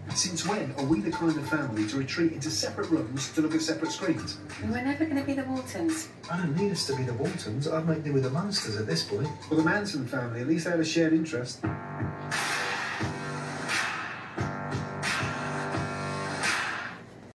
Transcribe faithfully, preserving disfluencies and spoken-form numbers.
Since when are we the kind of family to retreat into separate rooms to look at separate screens? And we're never going to be the Waltons. I don't need us to be the Waltons. I'd make do with the Munsters at this point. Well, the Manson family, at least they had a shared interest.